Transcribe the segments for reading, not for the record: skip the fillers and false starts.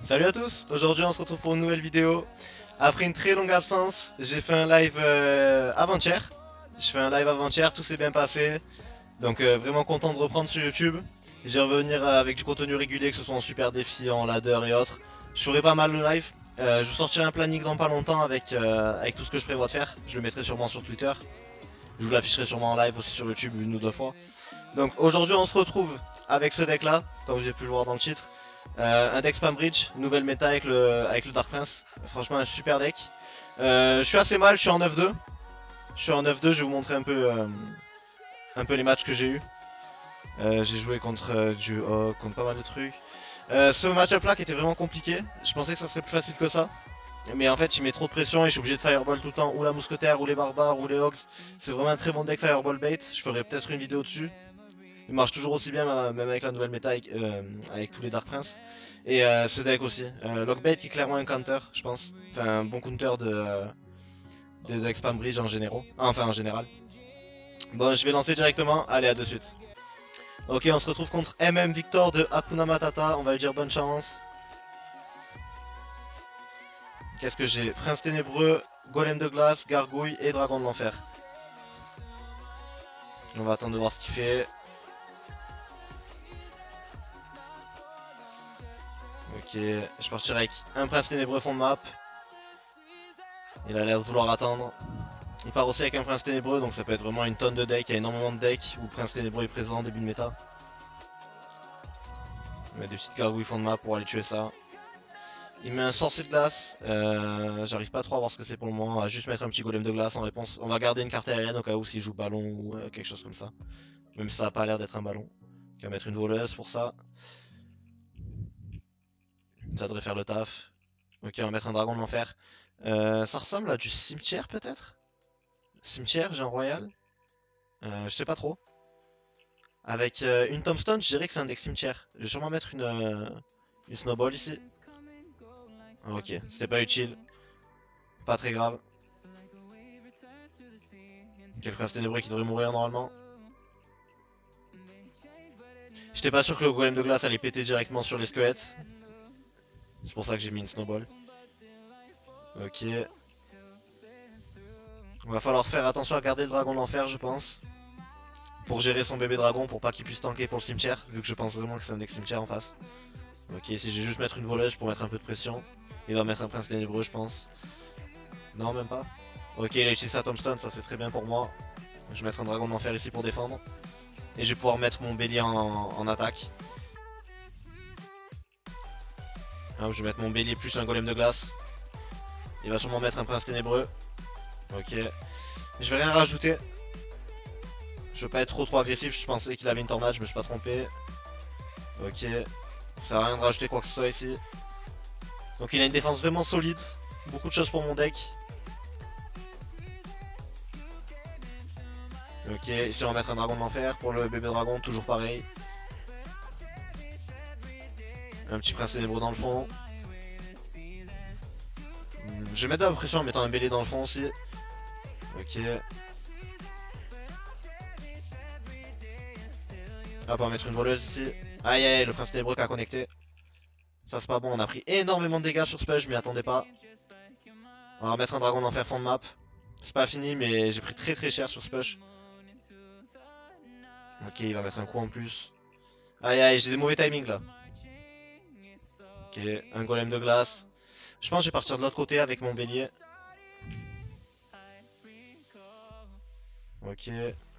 Salut à tous, aujourd'hui on se retrouve pour une nouvelle vidéo. Après une très longue absence, j'ai fait un live avant-hier. Tout s'est bien passé. Donc vraiment content de reprendre sur YouTube. Je vais revenir avec du contenu régulier, que ce soit en super défi, en ladder et autres. Je ferai pas mal le live. Je vous sortirai un planning dans pas longtemps avec tout ce que je prévois de faire. Je le mettrai sûrement sur Twitter. Je vous l'afficherai sûrement en live aussi sur YouTube une ou deux fois. Donc aujourd'hui on se retrouve avec ce deck là, comme vous avez pu le voir dans le titre. Un deck Spam Bridge, nouvelle méta avec le Dark Prince. Franchement un super deck. Je suis assez mal, je suis en 9-2. Je vais vous montrer un peu les matchs que j'ai eu. J'ai joué contre du Hawk, contre pas mal de trucs. Ce match-up là qui était vraiment compliqué. Je pensais que ça serait plus facile que ça. Mais en fait il met trop de pression et je suis obligé de Fireball tout le temps. Ou la mousquetaire, ou les barbares, ou les Hogs. C'est vraiment un très bon deck Fireball bait. Je ferai peut-être une vidéo dessus. Il marche toujours aussi bien, même avec la nouvelle méta, avec tous les Dark Prince. Et ce deck aussi. Lockbait qui est clairement un counter, je pense. Enfin, un bon counter de deck Spam Bridge en général. Enfin, en général. Bon, je vais lancer directement. Allez, à de suite. Ok, on se retrouve contre MM Victor de Hakuna Matata. On va lui dire bonne chance. Qu'est-ce que j'ai? Prince Ténébreux, Golem de Glace, Gargouille et Dragon de l'Enfer. On va attendre de voir ce qu'il fait. Ok, je partirai avec un Prince Ténébreux fond de map. Il a l'air de vouloir attendre. Il part aussi avec un Prince Ténébreux, donc ça peut être vraiment une tonne de decks. Il y a énormément de decks où Prince Ténébreux est présent en début de méta. Il met des petites gargouilles fond de map pour aller tuer ça. Il met un sorcier de glace. J'arrive pas trop à voir ce que c'est pour le moment. On va juste mettre un petit golem de glace en réponse. On va garder une carte aérienne au cas où s'il joue ballon ou quelque chose comme ça. Même si ça a pas l'air d'être un ballon. On va mettre une voleuse pour ça. Ça devrait faire le taf. Ok, on va mettre un dragon de l'enfer. Ça ressemble à du cimetière peut-être? Cimetière, j'ai un royal. Je sais pas trop. Avec une tombstone, je dirais que c'est un deck cimetière. Je vais sûrement mettre une snowball ici. Ok, c'était pas utile. Pas très grave. Quel prince ténébreux qui devrait mourir normalement. J'étais pas sûr que le golem de glace allait péter directement sur les squelettes. C'est pour ça que j'ai mis une snowball. Ok. On va falloir faire attention à garder le dragon d'enfer, je pense. Pour gérer son bébé dragon, pour pas qu'il puisse tanker pour le cimetière, vu que je pense vraiment que c'est un deck cimetière en face. Ok, ici je vais juste mettre une voleuse pour mettre un peu de pression. Il va mettre un prince ténébreux, je pense. Non, même pas. Ok, il a utilisé sa tombstone, ça c'est très bien pour moi. Je vais mettre un dragon d'enfer ici pour défendre. Et je vais pouvoir mettre mon bélier en attaque. Hop, je vais mettre mon bélier plus un golem de glace. Il va sûrement mettre un prince ténébreux. Ok. Je vais rien rajouter. Je veux pas être trop agressif, je pensais qu'il avait une tornade, je me suis pas trompé. Ok. Ça sert à rien de rajouter quoi que ce soit ici. Donc il a une défense vraiment solide. Beaucoup de choses pour mon deck. Ok, ici on va mettre un dragon d'enfer pour le bébé dragon, toujours pareil. Un petit prince ténébreux dans le fond. Je vais mettre de la pression en mettant un bélier dans le fond aussi. Ok. Hop, on va mettre une voleuse ici. Aïe aïe, le prince ténébreux qui a connecté. Ça c'est pas bon, on a pris énormément de dégâts sur ce push, je m'y attendais pas. On va mettre un dragon d'enfer fond de map. C'est pas fini, mais j'ai pris très cher sur ce push. Ok, il va mettre un coup en plus. Aïe aïe, j'ai des mauvais timings là. Ok, un golem de glace. Je pense que je vais partir de l'autre côté avec mon bélier. Ok.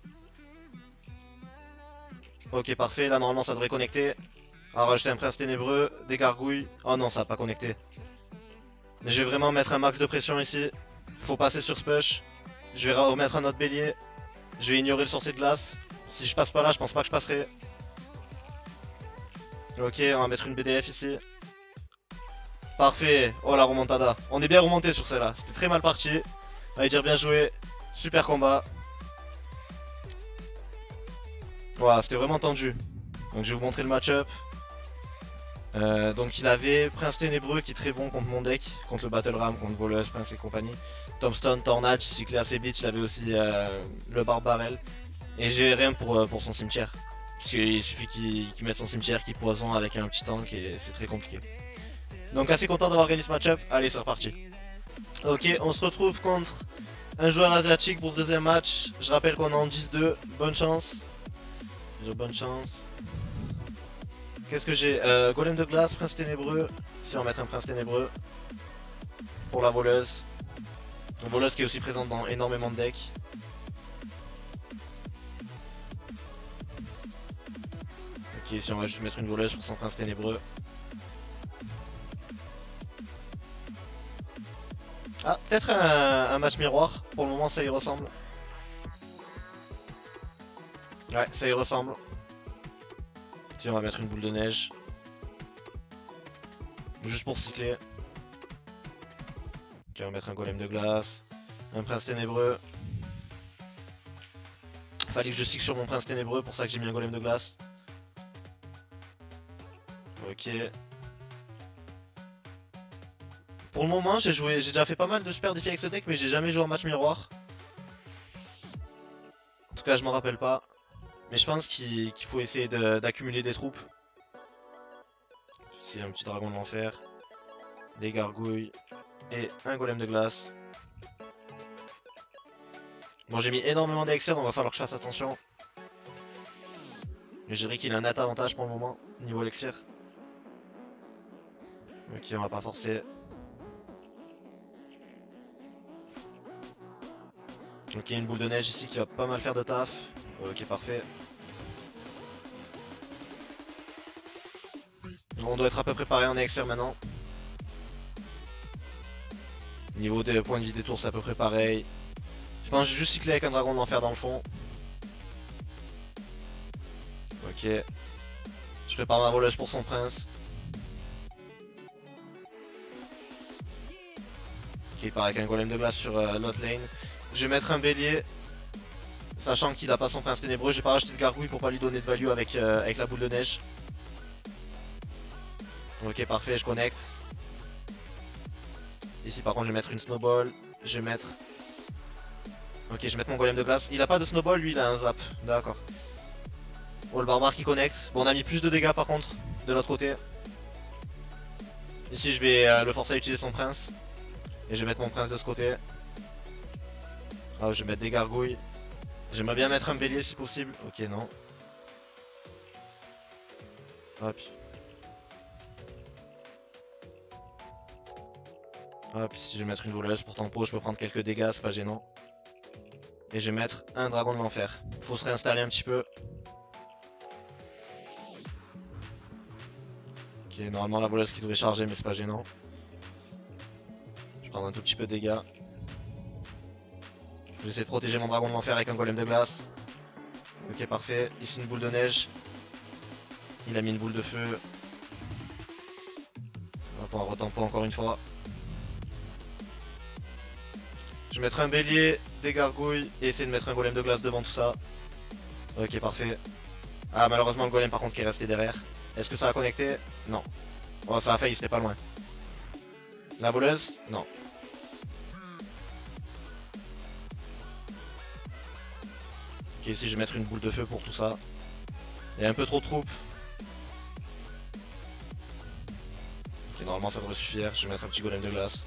Ok, parfait. Là, normalement, ça devrait connecter. On va rajouter un prince ténébreux, des gargouilles. Oh non, ça n'a pas connecté. Mais je vais vraiment mettre un max de pression ici. Faut passer sur ce push. Je vais remettre un autre bélier. Je vais ignorer le sorcier de glace. Si je passe pas là, je pense pas que je passerai. Ok, on va mettre une BDF ici. Parfait. Oh la remontada. On est bien remonté sur celle-là. C'était très mal parti. On va dire bien joué. Super combat. Voilà, c'était vraiment tendu. Donc je vais vous montrer le match-up. Donc il avait Prince Ténébreux qui est très bon contre mon deck, contre le Battle Ram, contre Voleuse, Prince et compagnie. Tombstone, Tornade, cyclé assez vite, il avait aussi le Barbarel. Et j'ai rien pour son cimetière. Parce qu'il suffit qu'il mette son cimetière, qu'il poison avec un petit tank et c'est très compliqué. Donc assez content d'avoir gagné ce match-up. Allez, c'est reparti. Ok, on se retrouve contre un joueur asiatique pour ce deuxième match. Je rappelle qu'on est en 10-2. Bonne chance. Bonne chance. Qu'est-ce que j'ai Golem de glace, prince ténébreux. Si on va mettre un prince ténébreux. Pour la voleuse. Une voleuse qui est aussi présente dans énormément de decks. Ok, ici on va juste mettre une voleuse pour son prince ténébreux. Ah, peut-être un match miroir. Pour le moment, ça y ressemble. Ouais, ça y ressemble. Tiens, on va mettre une boule de neige. Juste pour cycler. Ok, on va mettre un golem de glace. Un prince ténébreux. Fallait que je cycle sur mon prince ténébreux, pour ça que j'ai mis un golem de glace. Ok. Pour le moment, j'ai déjà fait pas mal de super défis avec ce deck, mais j'ai jamais joué en match miroir. En tout cas, je m'en rappelle pas. Mais je pense qu'il faut essayer d'accumuler des troupes. Ici, un petit dragon de l'enfer. Des gargouilles. Et un golem de glace. Bon, j'ai mis énormément d'élixir, donc il va falloir que je fasse attention. Mais je dirais qu'il a un net avantage pour le moment, niveau élixir. Ok, on va pas forcer. Ok, une boule de neige ici qui va pas mal faire de taf. Ok, parfait. On doit être à peu près pareil en élixir maintenant. Niveau des points de vie des tours, c'est à peu près pareil. Je pense que j'ai juste cyclé avec un dragon de l'enfer dans le fond. Ok. Je prépare ma voleuse pour son prince. Ok, il part avec un golem de glace sur l'autre lane. Je vais mettre un bélier. Sachant qu'il a pas son prince ténébreux, je vais pas rajouter de gargouille pour pas lui donner de value avec la boule de neige. Ok, parfait, je connecte. Ici par contre je vais mettre une snowball. Je vais mettre... Ok, je vais mettre mon golem de glace. Il a pas de snowball, lui il a un zap. D'accord. Oh, le barbare qui connecte. Bon, on a mis plus de dégâts par contre, de l'autre côté. Ici je vais le forcer à utiliser son prince. Et je vais mettre mon prince de ce côté. Ah, je vais mettre des gargouilles. J'aimerais bien mettre un bélier si possible. Ok, non. Hop. Hop, ici je vais mettre une voleuse pour tempo. Je peux prendre quelques dégâts, c'est pas gênant. Et je vais mettre un dragon de l'enfer. Faut se réinstaller un petit peu. Ok, normalement la voleuse qui devrait charger, mais c'est pas gênant. Je vais prendre un tout petit peu de dégâts. Je vais essayer de protéger mon dragon de l'enfer avec un golem de glace. Ok, parfait. Ici une boule de neige. Il a mis une boule de feu. Hop, on va retempo encore une fois. Je vais mettre un bélier, des gargouilles et essayer de mettre un golem de glace devant tout ça. Ok, parfait. Ah, malheureusement le golem par contre qui est resté derrière. Est-ce que ça a connecté? Non. Oh, ça a failli, c'était pas loin. La voleuse? Non. Ok, ici je vais mettre une boule de feu pour tout ça. Il y a un peu trop de troupes. Ok, normalement ça devrait suffire. Je vais mettre un petit golem de glace.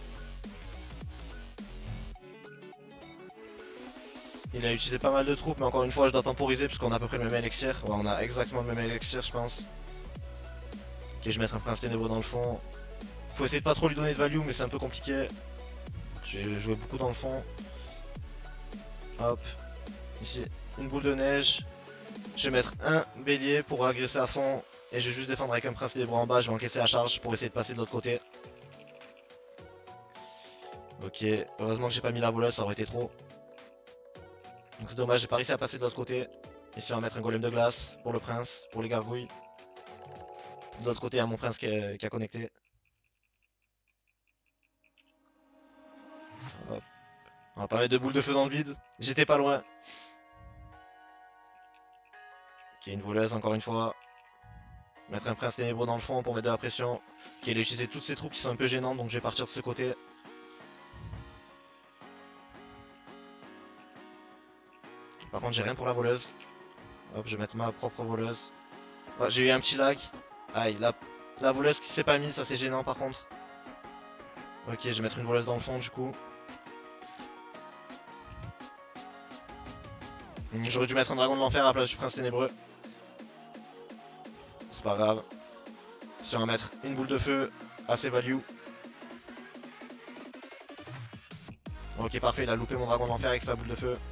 Il a utilisé pas mal de troupes, mais encore une fois je dois temporiser parce qu'on a à peu près le même élixir. Ouais, on a exactement le même élixir je pense. Ok, je vais mettre un prince ténébreux dans le fond. Faut essayer de pas trop lui donner de value, mais c'est un peu compliqué. J'ai joué beaucoup dans le fond. Hop. Ici, une boule de neige. Je vais mettre un bélier pour agresser à fond. Et je vais juste défendre avec un prince ténébreux en bas. Je vais encaisser la charge pour essayer de passer de l'autre côté. Ok, heureusement que j'ai pas mis la voleuse, ça aurait été trop. Donc c'est dommage, j'ai pas réussi à passer de l'autre côté. Ici on va mettre un golem de glace pour le prince, pour les gargouilles. De l'autre côté il y a mon prince qui a connecté. Hop. On va pas mettre de boule de feu dans le vide. J'étais pas loin. Ok, une voleuse encore une fois. Mettre un prince ténébreux dans le fond pour mettre de la pression. Ok, il a utilisé toutes ces troupes qui sont un peu gênantes, donc je vais partir de ce côté. Par contre j'ai rien pour la voleuse. Hop, je vais mettre ma propre voleuse. Oh, j'ai eu un petit lag. Ah, La voleuse qui s'est pas mise, ça c'est gênant par contre. Ok, je vais mettre une voleuse dans le fond du coup. J'aurais dû mettre un dragon de l'enfer à la place du prince ténébreux. C'est pas grave. Si on va mettre une boule de feu, assez value. Ok, parfait, il a loupé mon dragon de l'enfer avec sa boule de feu.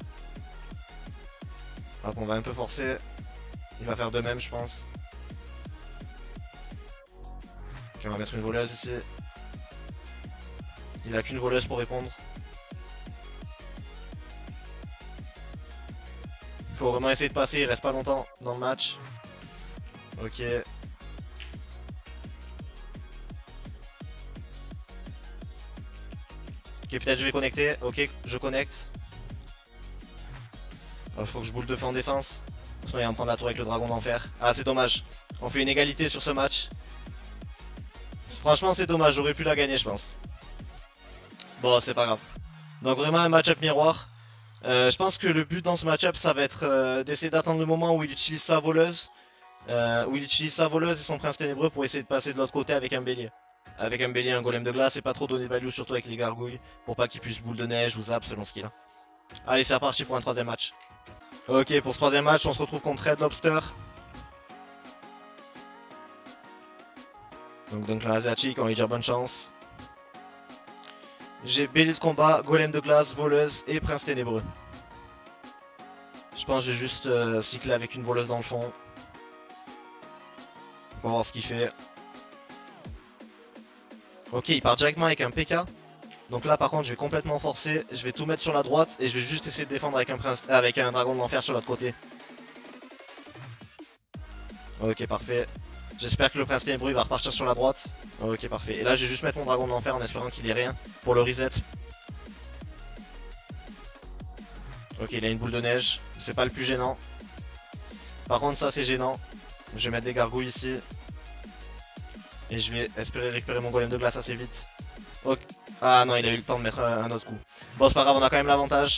Hop, on va un peu forcer. Il va faire de même, je pense. Ok, on va mettre une voleuse ici. Il a qu'une voleuse pour répondre. Il faut vraiment essayer de passer, il reste pas longtemps dans le match. Ok. Ok, peut-être je vais connecter. Ok, je connecte. Il faut que je boule de feu en défense. Sinon il va me prendre la tour avec le dragon d'enfer. Ah, c'est dommage. On fait une égalité sur ce match. Franchement, c'est dommage. J'aurais pu la gagner, je pense. Bon, c'est pas grave. Donc vraiment un match-up miroir. Je pense que le but dans ce match-up, ça va être d'essayer d'attendre le moment où il utilise sa voleuse. Et son prince ténébreux pour essayer de passer de l'autre côté avec un bélier. Avec un bélier, un golem de glace et pas trop donner de value, surtout avec les gargouilles, pour pas qu'il puisse boule de neige ou zap selon ce qu'il a. Allez, c'est reparti pour un troisième match. Ok, pour ce troisième match, on se retrouve contre Red Lobster. Donc la asiatique, on va lui dire bonne chance. J'ai bélier de combat, golem de glace, voleuse et prince ténébreux. Je pense que je vais juste cycler avec une voleuse dans le fond. On va voir ce qu'il fait. Ok, il part directement avec un PK. Donc là par contre je vais complètement forcer. Je vais tout mettre sur la droite et je vais juste essayer de défendre avec un dragon de l'enfer sur l'autre côté. Ok, parfait. J'espère que le prince ténébreux va repartir sur la droite. Ok, parfait. Et là je vais juste mettre mon dragon de l'enfer en espérant qu'il ait rien pour le reset. Ok, il a une boule de neige. C'est pas le plus gênant. Par contre ça c'est gênant. Je vais mettre des gargouilles ici. Et je vais espérer récupérer mon golem de glace assez vite. Ok. Ah non, il a eu le temps de mettre un autre coup. Bon, c'est pas grave, on a quand même l'avantage.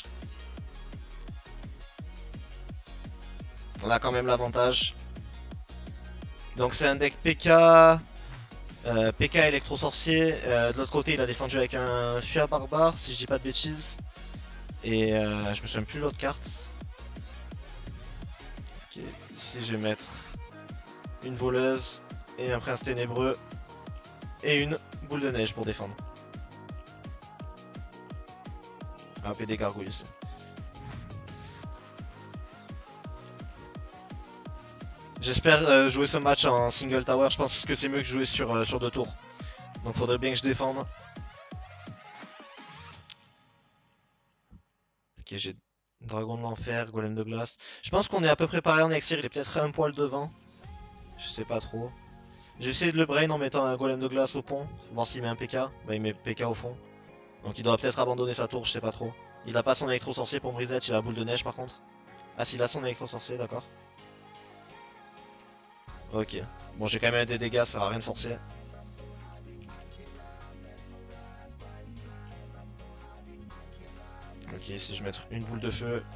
On a quand même l'avantage. Donc c'est un deck PK. PK électro-sorcier. De l'autre côté, il a défendu avec un Fia barbare, si je dis pas de bêtises. Et je me souviens plus de l'autre carte. Ok, ici je vais mettre une voleuse et un prince ténébreux. Et une boule de neige pour défendre. Hop, et des gargouilles ici. J'espère jouer ce match en single tower. Je pense que c'est mieux que jouer sur 2 tours. Donc faudrait bien que je défende. Ok, j'ai dragon de l'enfer, golem de glace. Je pense qu'on est à peu près pareil en Elixir. Il est peut-être un poil devant. Je sais pas trop. J'ai essayé de le brain en mettant un golem de glace au pont. Voir s'il met un PK. Bah il met PK au fond. Donc il doit peut-être abandonner sa tour, je sais pas trop. Il a pas son électro-sorcier pour me reset, il a la boule de neige par contre. Ah s'il a son électro-sorcier, d'accord. Ok. Bon j'ai quand même des dégâts, ça sert à rien de forcer. Ok, si je vais mettre une boule de feu.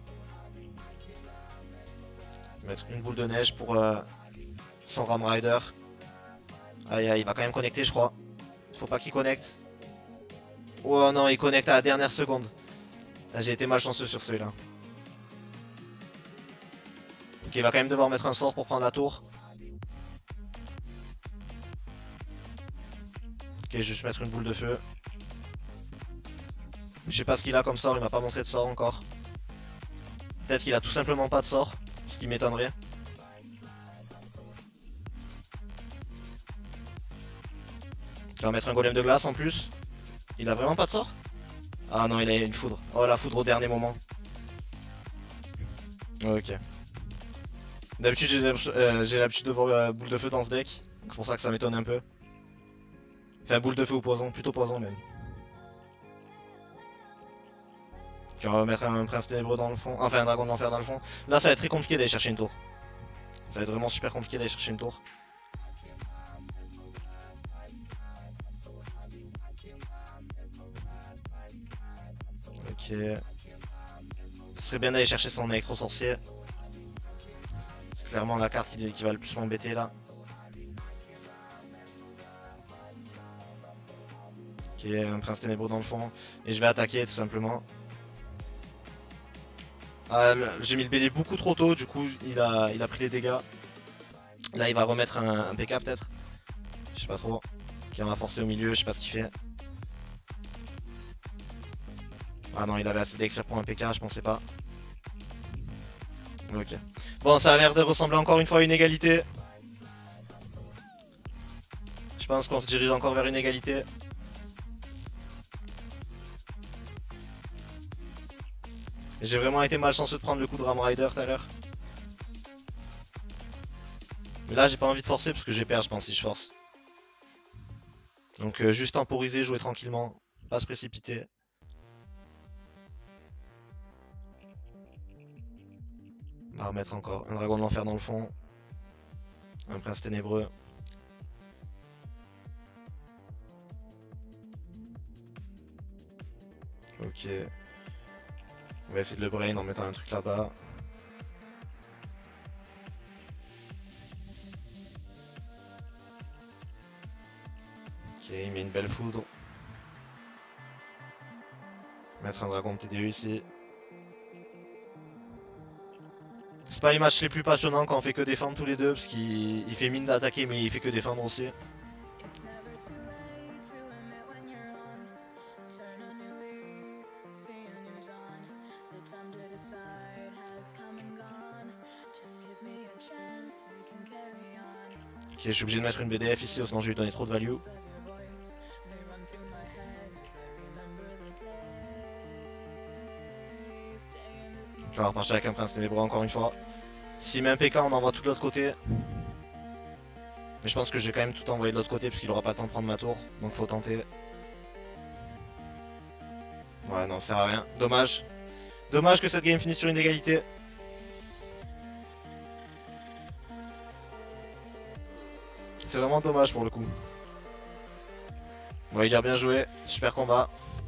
Je vais mettre une boule de neige pour son Ram Rider. Aïe aïe, il va quand même connecter je crois. Faut pas qu'il connecte. Oh non, il connecte à la dernière seconde. J'ai été malchanceux sur celui-là. Ok, il va quand même devoir mettre un sort pour prendre la tour. Ok, je vais juste mettre une boule de feu. Je sais pas ce qu'il a comme sort, il m'a pas montré de sort encore. Peut-être qu'il a tout simplement pas de sort, ce qui m'étonnerait. Il va mettre un golem de glace en plus. Il a vraiment pas de sort? Ah non, il a une foudre. Oh, la foudre au dernier moment. Ok. D'habitude, j'ai l'habitude de voir boule de feu dans ce deck. C'est pour ça que ça m'étonne un peu. Enfin, boule de feu ou poison, plutôt poison même. Ok, on va mettre un prince ténébreux dans le fond. Enfin, un dragon de l'enfer dans le fond. Là, ça va être très compliqué d'aller chercher une tour. Ça va être vraiment super compliqué d'aller chercher une tour. Ok. Ce serait bien d'aller chercher son électro-sorcier. C'est clairement la carte qui va le plus m'embêter là. Ok, un prince ténébreux dans le fond. Et je vais attaquer tout simplement. Ah, j'ai mis le BD beaucoup trop tôt, du coup il a pris les dégâts. Là il va remettre un PK peut-être. Je sais pas trop. Ok, on va forcer au milieu, je sais pas ce qu'il fait. Ah non, il avait assez d'extra pour un PK, je pensais pas. Ok. Bon, ça a l'air de ressembler encore une fois à une égalité. Je pense qu'on se dirige encore vers une égalité. J'ai vraiment été malchanceux de prendre le coup de Ram Rider tout à l'heure. Mais là, j'ai pas envie de forcer parce que j'ai perdu, je pense, si je force. Donc, juste temporiser, jouer tranquillement, pas se précipiter. On va remettre encore un dragon de l'enfer dans le fond. Un prince ténébreux. Ok. On va essayer de le brain en mettant un truc là-bas. Ok, il met une belle foudre. Mettre un dragon de TDE ici. C'est pas les matchs les plus passionnants quand on fait que défendre tous les deux, parce qu'il fait mine d'attaquer mais il fait que défendre aussi. Ok, je suis obligé de mettre une BDF ici, sinon je vais lui donner trop de value. Donc là, on va repartir avec un prince ténébreux encore une fois. S'il met un PK, on envoie tout de l'autre côté. Mais je pense que je vais quand même tout envoyer de l'autre côté parce qu'il aura pas le temps de prendre ma tour. Donc faut tenter. Ouais, non, ça sert à rien. Dommage. Dommage que cette game finisse sur une égalité. C'est vraiment dommage pour le coup. Bon, il a bien joué. Super combat.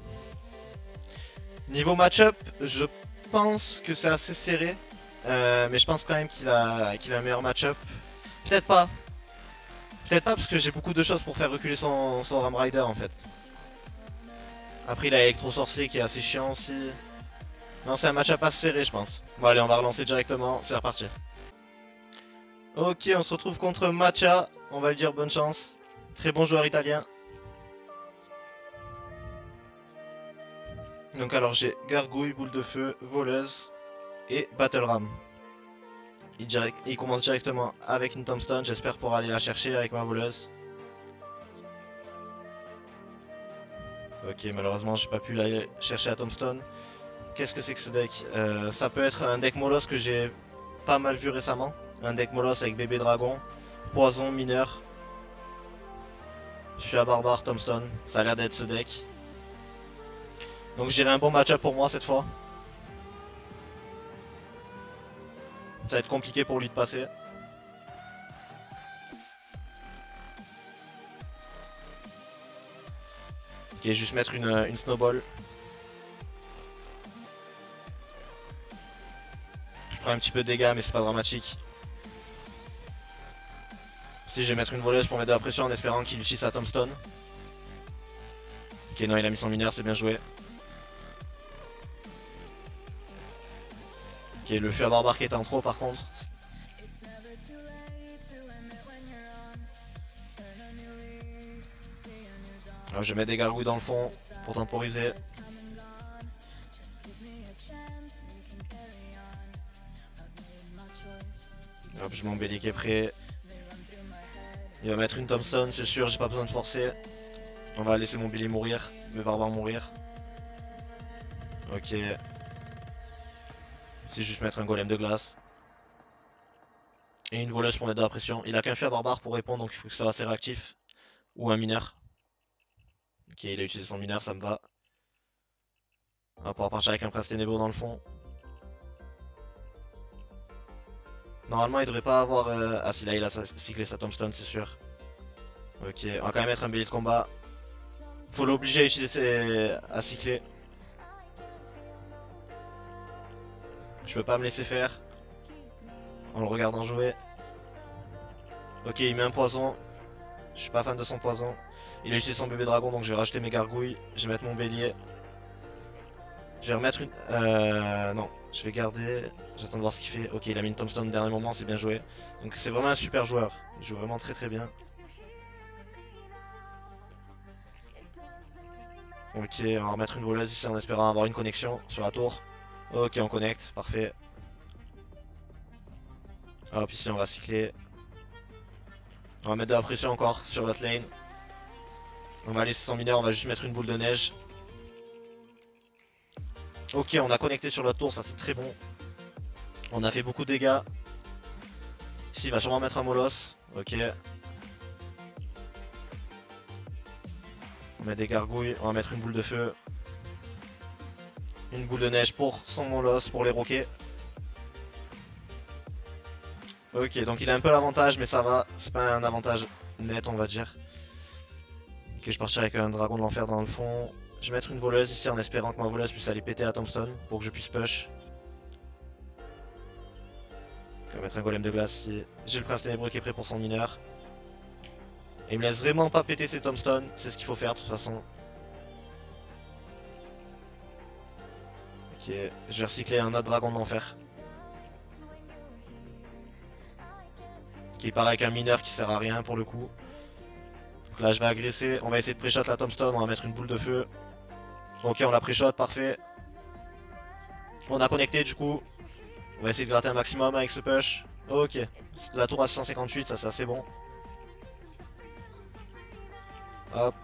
Niveau match-up, je pense que c'est assez serré. Mais je pense quand même qu'il a un meilleur match-up. Peut-être pas. Peut-être pas parce que j'ai beaucoup de choses pour faire reculer son Ram Rider en fait. Après il a Electro Sorcier qui est assez chiant aussi. Non, c'est un match-up assez serré je pense. Bon allez, on va relancer directement, c'est reparti. Ok, on se retrouve contre Matcha. On va lui dire bonne chance. Très bon joueur italien. Donc alors j'ai Gargouille, Boule de Feu, Voleuse et Battle Ram. Il commence directement avec une Tombstone, j'espère pouvoir aller la chercher avec ma Voleuse. Ok, malheureusement j'ai pas pu aller chercher la Tombstone. Qu'est-ce que c'est que ce deck? Ça peut être un deck Molos que j'ai pas mal vu récemment. Un deck Molos avec bébé dragon, poison, mineur. Je suis à barbare, Tombstone, ça a l'air d'être ce deck. Donc je dirais un bon match-up pour moi cette fois. Ça va être compliqué pour lui de passer. Ok, juste mettre une snowball. Je prends un petit peu de dégâts mais c'est pas dramatique. Si je vais mettre une voleuse pour mettre de la pression en espérant qu'il utilise sa tombstone. Ok, non, il a mis son mineur, c'est bien joué. Ok, le feu à barbare qui était en trop par contre. Alors, je mets des gargouilles dans le fond pour temporiser. Hop, je m'en qui est prêt. Il va mettre une Thompson, c'est sûr, j'ai pas besoin de forcer. On va laisser mon Billy mourir, mes barbares mourir. Ok. C'est juste mettre un golem de glace. Et une voleuse pour mettre de la pression. Il a qu'un feu à barbare pour répondre, donc il faut que ce soit assez réactif. Ou un mineur. Ok, il a utilisé son mineur, ça me va. On va pouvoir partir avec un prince ténébreux dans le fond. Normalement, il devrait pas avoir... Ah si, là, il a cyclé sa tombstone, c'est sûr. Ok, on va quand même mettre un billet de combat. Faut l'obliger à utiliser à cycler. Je peux pas me laisser faire. En le regardant jouer. Ok, il met un poison. Je suis pas fan de son poison. Il a utilisé son bébé dragon, donc je vais rajouter mes gargouilles. Je vais mettre mon bélier. Je vais remettre une... non, je vais garder... J'attends de voir ce qu'il fait. Ok, il a mis une tombstone au dernier moment, c'est bien joué. Donc c'est vraiment un super joueur. Il joue vraiment très bien. Ok, on va remettre une voleuse ici en espérant avoir une connexion sur la tour. Ok, on connecte, parfait. Hop, ici on va cycler. On va mettre de la pression encore sur l'autre lane. On va laisser son mineur, on va juste mettre une boule de neige. Ok, on a connecté sur l'autre tour, ça c'est très bon. On a fait beaucoup de dégâts. Ici, il va sûrement mettre un molosse. Ok. On met des gargouilles, on va mettre une boule de feu. Une boule de neige pour son molosse, pour les roquets. Ok, donc il a un peu l'avantage, mais ça va. C'est pas un avantage net, on va dire. Ok, je partirai avec un dragon de l'enfer dans le fond. Je vais mettre une voleuse ici en espérant que ma voleuse puisse aller péter la tombstone pour que je puisse push. Je vais mettre un golem de glace ici. J'ai le prince ténébreux qui est prêt pour son mineur. Et il me laisse vraiment pas péter ses tombstones, c'est ce qu'il faut faire de toute façon. Ok, je vais recycler un autre dragon d'enfer. Qui part avec un mineur qui sert à rien pour le coup. Donc là je vais agresser, on va essayer de pré-shot la tombstone, on va mettre une boule de feu. Ok, on la pré-shot, parfait. On a connecté du coup. On va essayer de gratter un maximum avec ce push. Ok, la tour à 658, ça c'est assez bon. Hop.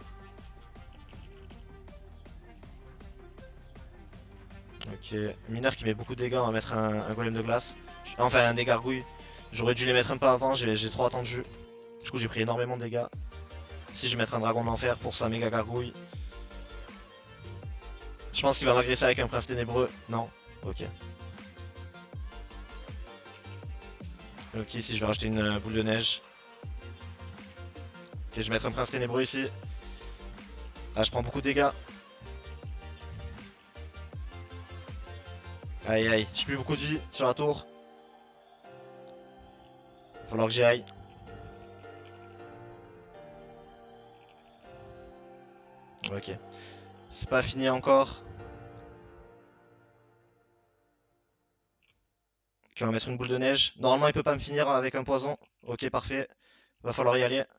Ok, mineur qui met beaucoup de dégâts, on va mettre un golem de glace. Enfin, des gargouilles. J'aurais dû les mettre un peu avant, j'ai trop attendu. Du coup, j'ai pris énormément de dégâts. Ici, je vais mettre un dragon de l'enfer pour sa méga gargouille. Je pense qu'il va m'agresser avec un prince ténébreux. Non. Ok. Ok, ici, je vais rajouter une boule de neige. Ok, je vais mettre un prince ténébreux ici. Ah, je prends beaucoup de dégâts. Aïe aïe, j'ai plus beaucoup de vie sur la tour. Il va falloir que j'y aille. Ok. C'est pas fini encore. Ok, on va mettre une boule de neige. Normalement, il peut pas me finir avec un poison. Ok, parfait. Va falloir y aller.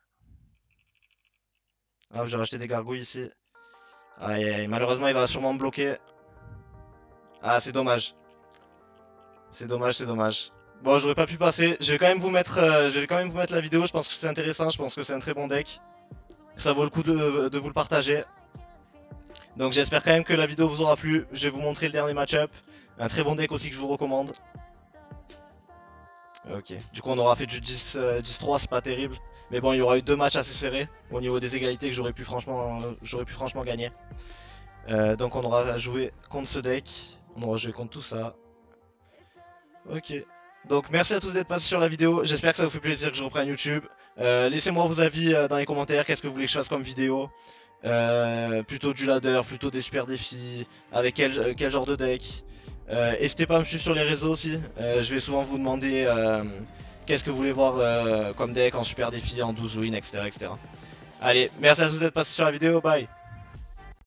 Ah, j'ai rajouté des gargouilles ici. Aïe aïe, malheureusement, il va sûrement me bloquer. Ah, c'est dommage. C'est dommage, c'est dommage. Bon, j'aurais pas pu passer. Je vais quand même vous mettre, la vidéo. Je pense que c'est intéressant. Je pense que c'est un très bon deck. Ça vaut le coup de vous le partager. Donc j'espère quand même que la vidéo vous aura plu. Je vais vous montrer le dernier match-up. Un très bon deck aussi que je vous recommande. Ok. Du coup, on aura fait du 10-3, c'est pas terrible. Mais bon, il y aura eu deux matchs assez serrés au niveau des égalités que j'aurais pu franchement gagner. Donc on aura joué contre ce deck. On aura joué contre tout ça. Ok. Donc merci à tous d'être passés sur la vidéo. J'espère que ça vous fait plaisir que je reprenne YouTube. Laissez-moi vos avis dans les commentaires. Qu'est-ce que vous voulez que je fasse comme vidéo? Plutôt du ladder, plutôt des super défis, avec quel genre de deck. N'hésitez pas à me suivre sur les réseaux aussi. Je vais souvent vous demander qu'est-ce que vous voulez voir comme deck en super défi, en 12 win, etc., etc. Allez, merci à tous d'être passés sur la vidéo. Bye.